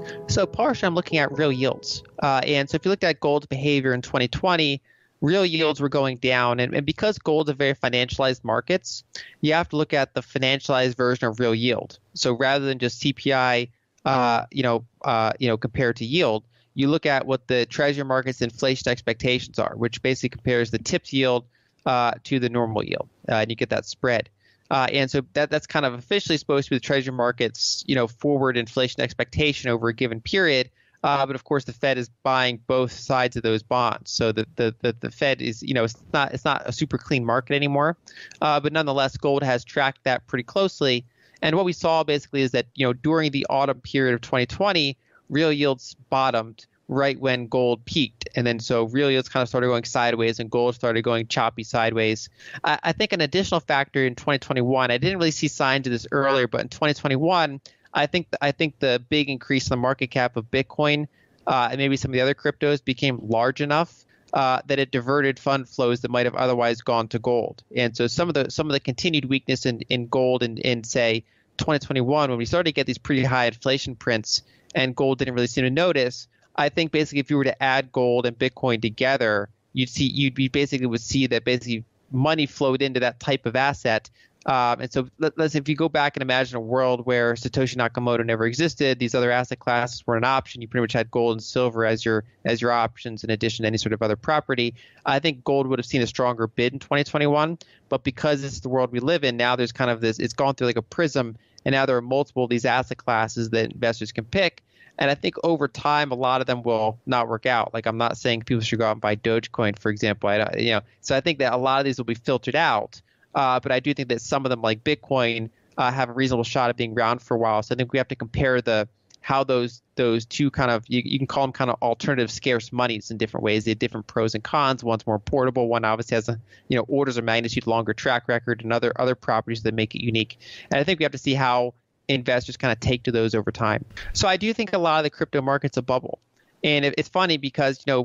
So partially, I'm looking at real yields. And so if you looked at gold's behavior in 2020, real yields were going down. And because gold's a very financialized markets, you have to look at the financialized version of real yield. So rather than just CPI, compared to yield, you look at what the treasury market's inflation expectations are, which basically compares the tipped yield to the normal yield, and you get that spread. And so that's kind of officially supposed to be the treasury market's, forward inflation expectation over a given period. But of course, the Fed is buying both sides of those bonds. So the Fed is, it's not a super clean market anymore. But nonetheless, gold has tracked that pretty closely. And what we saw basically is that, during the autumn period of 2020, real yields bottomed right when gold peaked. And then so real yields kind of started going sideways and gold started going choppy sideways. I think an additional factor in 2021, I didn't really see signs of this earlier, but in 2021, I think the big increase in the market cap of Bitcoin and maybe some of the other cryptos became large enough that it diverted fund flows that might have otherwise gone to gold. And so some of the continued weakness in gold in say 2021, when we started to get these pretty high inflation prints and gold didn't really seem to notice, I think basically if you were to add gold and Bitcoin together, you'd basically would see that basically money flowed into that type of asset. And so let's if you go back and imagine a world where Satoshi Nakamoto never existed, these other asset classes were an option. You pretty much had gold and silver as your options in addition to any sort of other property. I think gold would have seen a stronger bid in 2021, but because it's the world we live in now, there's kind of this. It's gone through like a prism, and now there are multiple of these asset classes that investors can pick. And I think over time, a lot of them will not work out. Like I'm not saying people should go out and buy Dogecoin, for example. So I think that a lot of these will be filtered out. But I do think that some of them, like Bitcoin, have a reasonable shot at being around for a while. So I think we have to compare how those two kind of you can call them kind of alternative scarce monies in different ways. They have different pros and cons. One's more portable. One obviously has orders of magnitude longer track record and other properties that make it unique. And I think we have to see how investors kind of take to those over time. So I do think a lot of the crypto market's a bubble. And it's funny because, so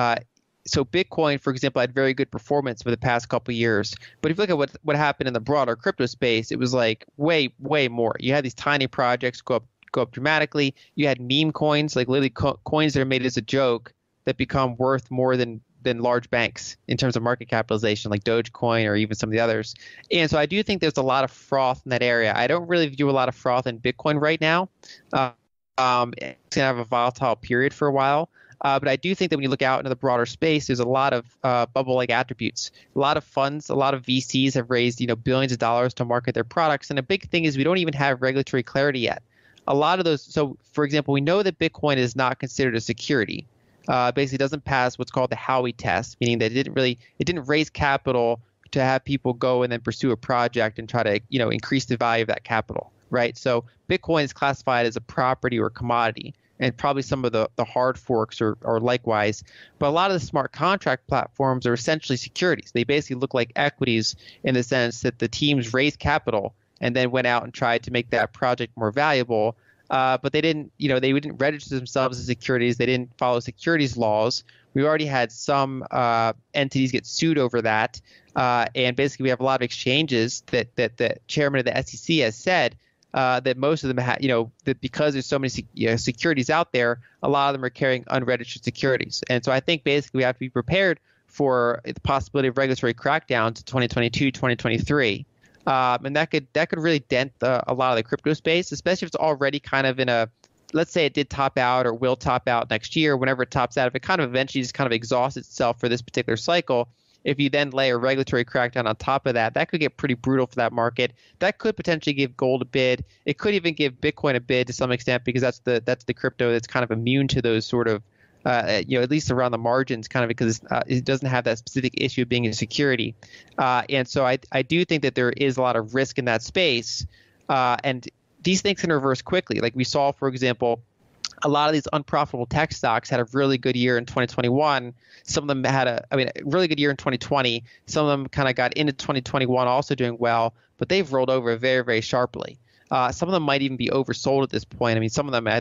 Bitcoin, for example, had very good performance for the past couple of years. But if you look at what happened in the broader crypto space, it was like way more. You had these tiny projects go up dramatically. You had meme coins, like literally coins that are made as a joke that become worth more than large banks in terms of market capitalization, like Dogecoin or even some of the others. And so I do think there's a lot of froth in that area. I don't really view a lot of froth in Bitcoin right now. It's going to have a volatile period for a while. But I do think that when you look out into the broader space, there's a lot of bubble-like attributes. A lot of funds, a lot of VCs have raised billions of dollars to market their products. And a big thing is we don't even have regulatory clarity yet. A lot of those. So, for example, we know that Bitcoin is not considered a security. Basically doesn't pass what's called the Howey test, meaning that it didn't raise capital to have people go and then pursue a project and try to increase the value of that capital, right? So Bitcoin is classified as a property or commodity, and probably some of the hard forks are likewise. But a lot of the smart contract platforms are essentially securities. They basically look like equities in the sense that the teams raised capital and then went out and tried to make that project more valuable. But they didn't register themselves as securities. They didn't follow securities laws. We already had some entities get sued over that. And basically we have a lot of exchanges that the chairman of the SEC has said that most of them that because there's so many securities out there, a lot of them are carrying unregistered securities. And so I think basically we have to be prepared for the possibility of regulatory crackdowns in 2022, 2023. And that could really dent a lot of the crypto space, especially if it's already kind of in let's say it did top out or will top out next year. Whenever it tops out, if it kind of eventually just kind of exhausts itself for this particular cycle, if you then lay a regulatory crackdown on top of that, that could get pretty brutal for that market. That could potentially give gold a bid. It could even give Bitcoin a bid to some extent because that's the crypto that's kind of immune to those sort of at least around the margins, kind of because it doesn't have that specific issue of being a security. And so I do think that there is a lot of risk in that space. And these things can reverse quickly. Like we saw, for example, a lot of these unprofitable tech stocks had a really good year in 2021. Some of them had a really good year in 2020. Some of them kind of got into 2021 also doing well, but they've rolled over very, very sharply. Some of them might even be oversold at this point. I mean, some of them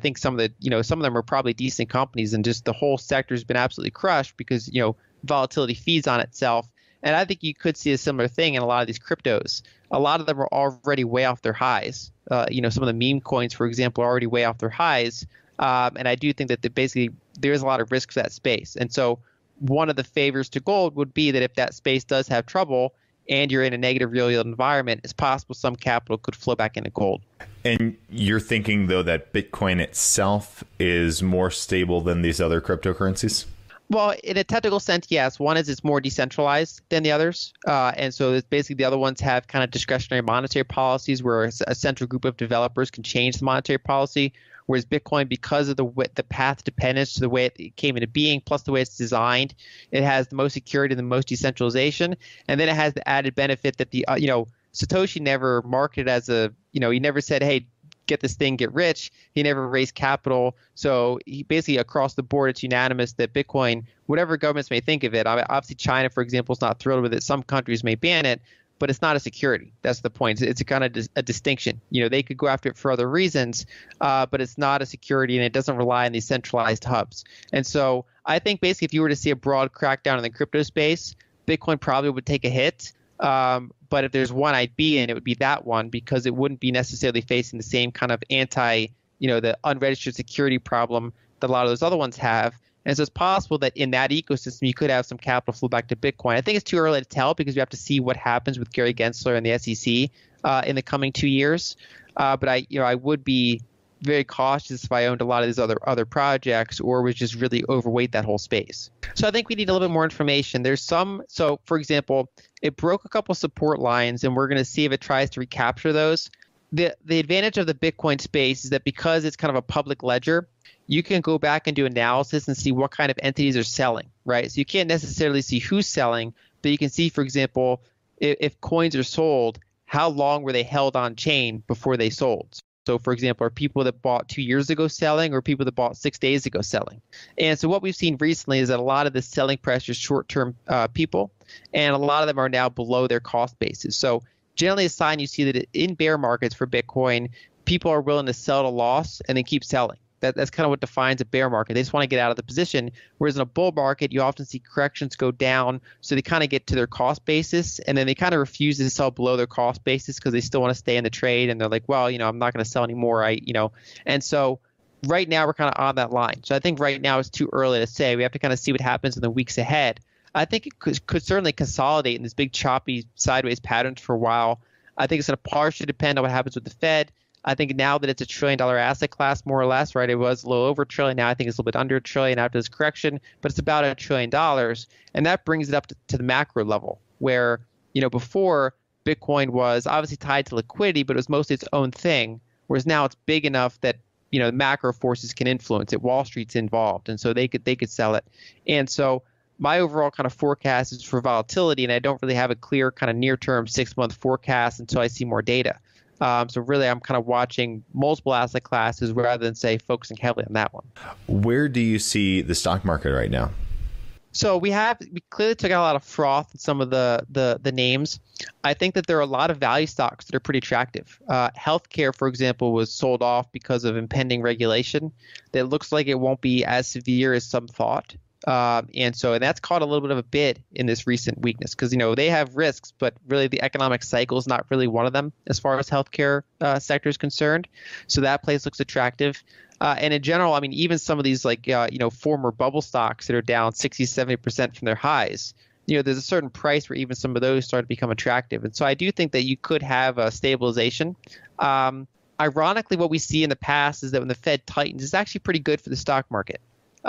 are probably decent companies, and just the whole sector has been absolutely crushed because, volatility feeds on itself. And I think you could see a similar thing in a lot of these cryptos. A lot of them are already way off their highs. Some of the meme coins, for example, are already way off their highs. And I do think that basically there's a lot of risk for that space. And so one of the favors to gold would be that if that space does have trouble and you're in a negative real yield environment, it's possible some capital could flow back into gold. And you're thinking, though, that Bitcoin itself is more stable than these other cryptocurrencies? Well, in a technical sense, yes. One is it's more decentralized than the others. And so it's basically the other ones have kind of discretionary monetary policies where a central group of developers can change the monetary policy. Whereas Bitcoin, because of the path dependence to the way it came into being, plus the way it's designed, it has the most security and the most decentralization. And then it has the added benefit that Satoshi never marketed as he never said, hey, get this thing, get rich. He never raised capital. So he basically across the board, it's unanimous that Bitcoin, whatever governments may think of it, obviously China, for example, is not thrilled with it. Some countries may ban it, but it's not a security. That's the point. It's a kind of a distinction. They could go after it for other reasons, but it's not a security and it doesn't rely on these centralized hubs. And so I think basically if you were to see a broad crackdown in the crypto space, Bitcoin probably would take a hit. But if there's one I'd be in, it would be that one because it wouldn't be necessarily facing the same kind of the unregistered security problem that a lot of those other ones have. And so it's possible that in that ecosystem, you could have some capital flow back to Bitcoin. I think it's too early to tell because we have to see what happens with Gary Gensler and the SEC in the coming 2 years. But I would be very cautious if I owned a lot of these other projects or was just really overweight that whole space. So I think we need a little bit more information. So for example, it broke a couple support lines and we're going to see if it tries to recapture those. The advantage of the Bitcoin space is that because it's kind of a public ledger, you can go back and do analysis and see what kind of entities are selling, right? So you can't necessarily see who's selling, but you can see, for example, if coins are sold, how long were they held on chain before they sold? So, for example, are people that bought 2 years ago selling or people that bought 6 days ago selling? And so what we've seen recently is that a lot of the selling pressure is short-term people, and a lot of them are now below their cost basis. So generally a sign you see that in bear markets for Bitcoin, people are willing to sell at a loss and then keep selling. That's kind of what defines a bear market. They just want to get out of the position. Whereas in a bull market, you often see corrections go down. So they kind of get to their cost basis and then they kind of refuse to sell below their cost basis because they still want to stay in the trade. And they're like, well, I'm not going to sell anymore. And so right now we're kind of on that line. So I think right now it's too early to say. We have to kind of see what happens in the weeks ahead. I think it could certainly consolidate in this big choppy sideways patterns for a while. I think it's going to partially depend on what happens with the Fed. I think now that it's $1 trillion asset class, more or less, right? It was a little over $1 trillion. Now I think it's a little bit under $1 trillion after this correction, but it's about $1 trillion. And that brings it up to the macro level where, before Bitcoin was obviously tied to liquidity, but it was mostly its own thing. Whereas now it's big enough that, the macro forces can influence it. Wall Street's involved. And so they could sell it. And so my overall kind of forecast is for volatility. And I don't really have a clear kind of near-term 6-month forecast until I see more data. So really, I'm kind of watching multiple asset classes rather than, say, focusing heavily on that one. Where do you see the stock market right now? So we clearly took out a lot of froth in some of the names. I think that there are a lot of value stocks that are pretty attractive. Healthcare, for example, was sold off because of impending regulation that looks like it won't be as severe as some thought. And that's caught a little bit of a bid in this recent weakness because, they have risks, but really the economic cycle is not really one of them as far as healthcare sector is concerned. So that place looks attractive. And in general, I mean, even some of these former bubble stocks that are down 60, 70% from their highs, there's a certain price where even some of those start to become attractive. And so I do think that you could have a stabilization. Ironically, what we see in the past is that when the Fed tightens, it's actually pretty good for the stock market.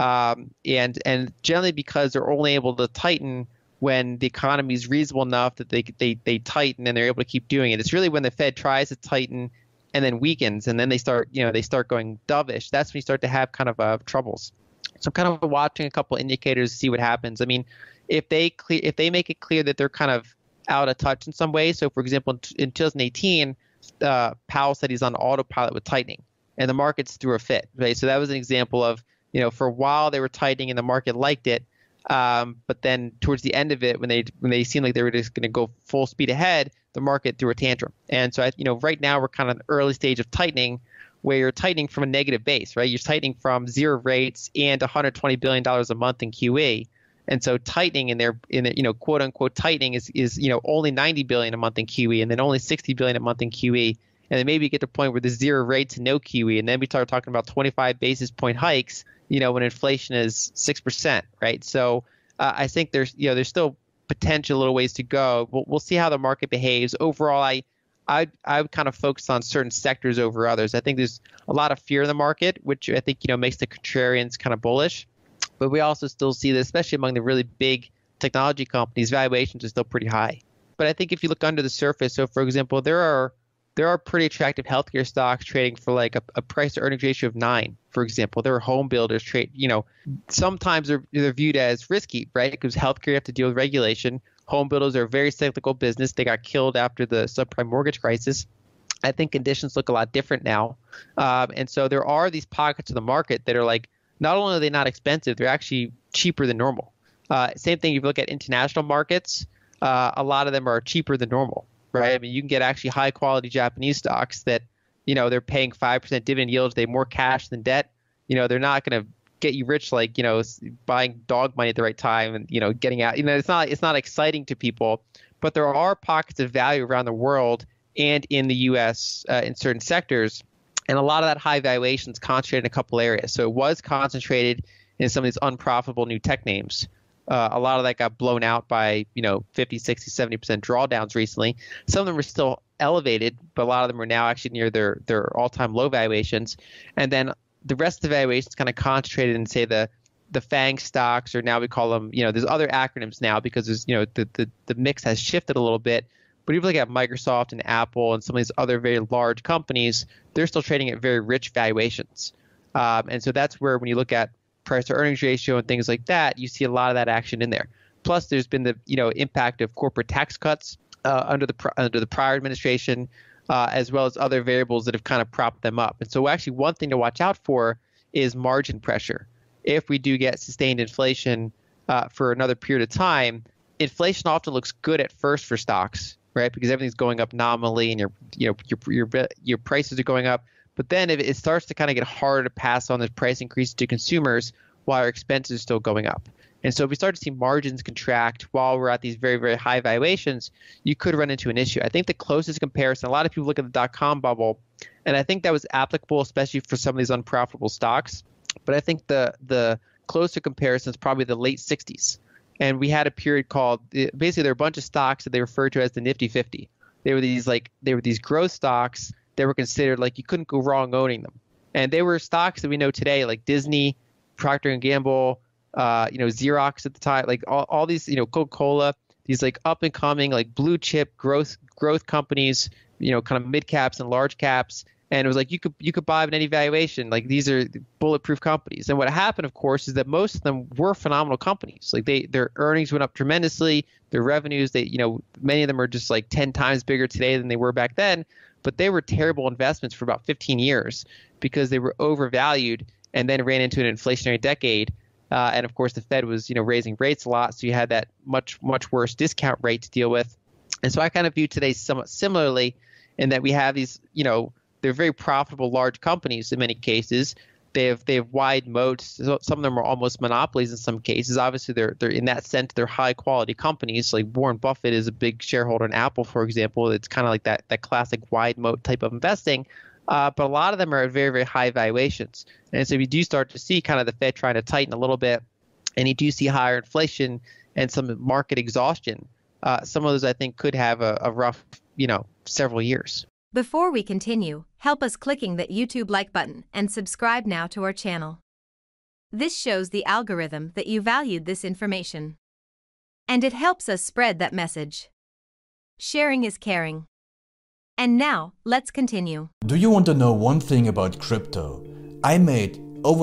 And generally because they're only able to tighten when the economy is reasonable enough that they tighten and they're able to keep doing it. It's really when the Fed tries to tighten and then weakens and then they start going dovish. That's when you start to have kind of troubles. So I'm kind of watching a couple indicators to see what happens. I mean, if they make it clear that they're kind of out of touch in some way. So for example, in 2018, Powell said he's on autopilot with tightening and the markets threw a fit. Right? So that was an example of for a while they were tightening and the market liked it, but then towards the end of it, when they seemed like they were just going to go full speed ahead, the market threw a tantrum. And so right now we're kind of in the early stage of tightening, where you're tightening from a negative base, right? You're tightening from zero rates and $120 billion a month in QE, and so tightening in quote unquote tightening is only $90 billion a month in QE, and then only $60 billion a month in QE. and then maybe get to a point where there's zero rates and no QE, and then we start talking about 25 basis point hikes, when inflation is 6%, right? So I think there's still potential, little ways to go. We'll see how the market behaves. Overall, I would kind of focus on certain sectors over others. I think there's a lot of fear in the market, which I think makes the contrarians kind of bullish. But we also still see that, especially among the really big technology companies, valuations are still pretty high. But I think if you look under the surface, so for example, there are pretty attractive healthcare stocks trading for like a price to earnings ratio of 9, for example. There are home builders trade, sometimes they're viewed as risky, right? Because healthcare, you have to deal with regulation. Home builders are a very cyclical business. They got killed after the subprime mortgage crisis. I think conditions look a lot different now. And so there are these pockets of the market that are like, not only are they not expensive, they're actually cheaper than normal. Same thing, if you look at international markets, a lot of them are cheaper than normal, right? I mean, you can get actually high quality Japanese stocks that, they're paying 5% dividend yields. They have more cash than debt. They're not going to get you rich like, buying dog money at the right time and, getting out. It's not exciting to people, but there are pockets of value around the world and in the U.S. In certain sectors. And a lot of that high valuation is concentrated in a couple areas. So it was concentrated in some of these unprofitable new tech names. A lot of that got blown out by, 50, 60, 70% drawdowns recently. Some of them are still elevated, but a lot of them are now actually near their all-time low valuations. And then the rest of the valuations kind of concentrated in, say, the FANG stocks, or now we call them, there's other acronyms now because there's, the mix has shifted a little bit. But if you look at Microsoft and Apple and some of these other very large companies, they're still trading at very rich valuations. And so that's where, when you look at price to earnings ratio and things like that, you see a lot of that action in there. Plus, there's been the impact of corporate tax cuts under the prior administration, as well as other variables that have kind of propped them up. And so actually one thing to watch out for is margin pressure. If we do get sustained inflation for another period of time, inflation often looks good at first for stocks, right? Because everything's going up nominally and your prices are going up. But then if it starts to kind of get harder to pass on this price increase to consumers while our expenses are still going up. And so if we start to see margins contract while we're at these very, very high valuations, you could run into an issue. I think the closest comparison, a lot of people look at the dot-com bubble, and I think that was applicable, especially for some of these unprofitable stocks. But I think the closer comparison is probably the late 60s. And we had a period called, basically there were a bunch of stocks that they referred to as the Nifty 50. They were these growth stocks that were considered like you couldn't go wrong owning them. And they were stocks that we know today, like Disney, Procter & Gamble, Xerox at the time, like all these, Coca-Cola, these like up and coming, like blue chip growth companies, kind of mid caps and large caps. And it was like you could buy them at any valuation. Like these are bulletproof companies. And what happened, of course, is that most of them were phenomenal companies. Like their earnings went up tremendously. Their revenues, many of them are just like 10 times bigger today than they were back then. But they were terrible investments for about 15 years because they were overvalued and then ran into an inflationary decade. And of course, the Fed was, raising rates a lot. So you had that much, much worse discount rate to deal with. And so I kind of view today somewhat similarly in that we have these, they're very profitable large companies in many cases. They have wide moats. Some of them are almost monopolies in some cases. Obviously, they're in that sense, they're high quality companies. Like Warren Buffett is a big shareholder in Apple, for example. It's kind of like that classic wide moat type of investing. But a lot of them are at very, very high valuations. And so if you do start to see kind of the Fed trying to tighten a little bit, and you do see higher inflation and some market exhaustion, some of those I think could have a rough, several years. Before we continue, help us clicking that YouTube like button and subscribe now to our channel. This shows the algorithm that you valued this information. And it helps us spread that message. Sharing is caring. And now, let's continue. Do you want to know one thing about crypto? I made over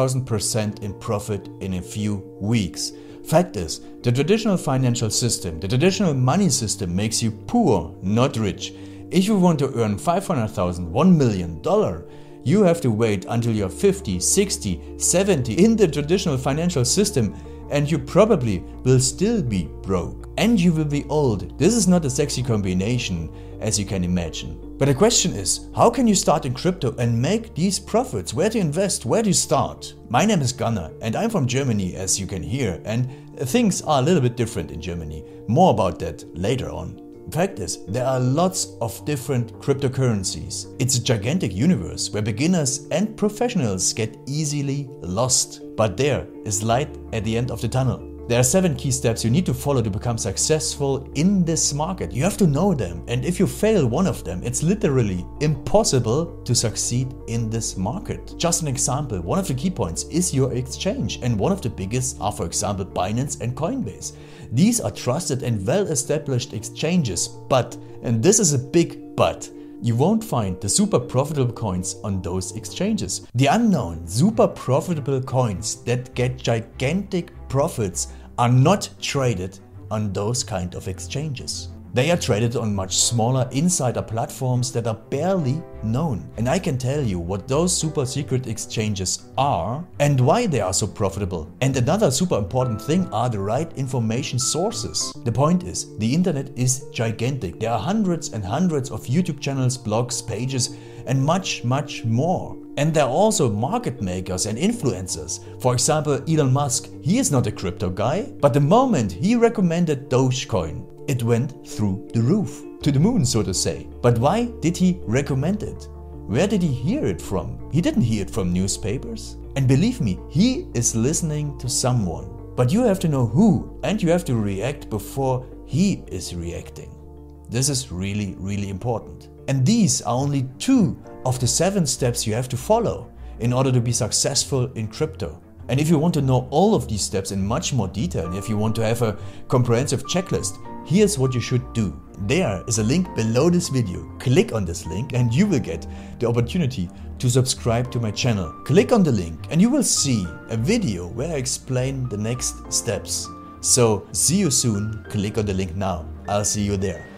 3,000% in profit in a few weeks. Fact is, the traditional financial system, the traditional money system makes you poor, not rich. If you want to earn $500,000, $1 million, you have to wait until you're 50, 60, 70 in the traditional financial system, and you probably will still be broke. And you will be old. This is not a sexy combination, as you can imagine. But the question is, how can you start in crypto and make these profits? Where to invest? Where to start? My name is Gunnar and I'm from Germany, as you can hear, and things are a little bit different in Germany. More about that later on. Fact is, there are lots of different cryptocurrencies. It's a gigantic universe where beginners and professionals get easily lost. But there is light at the end of the tunnel. There are 7 key steps you need to follow to become successful in this market. You have to know them, and if you fail one of them, it's literally impossible to succeed in this market. Just an example, one of the key points is your exchange, and one of the biggest are, for example, Binance and Coinbase. These are trusted and well-established exchanges, but, and this is a big but, you won't find the super profitable coins on those exchanges. The unknown super profitable coins that get gigantic profits are not traded on those kind of exchanges. They are traded on much smaller insider platforms that are barely known. And I can tell you what those super secret exchanges are and why they are so profitable. And another super important thing are the right information sources. The point is, the internet is gigantic. There are hundreds and hundreds of YouTube channels, blogs, pages, and much more. And there are also market makers and influencers. For example, Elon Musk, he is not a crypto guy, but the moment he recommended Dogecoin, it went through the roof, to the moon, so to say. But why did he recommend it? Where did he hear it from? He didn't hear it from newspapers. And believe me, he is listening to someone. But you have to know who, and you have to react before he is reacting. This is really important. And these are only 2 of the 7 steps you have to follow in order to be successful in crypto. And if you want to know all of these steps in much more detail, and if you want to have a comprehensive checklist, here's what you should do. There is a link below this video. Click on this link and you will get the opportunity to subscribe to my channel. Click on the link and you will see a video where I explain the next steps. So see you soon. Click on the link now. I'll see you there.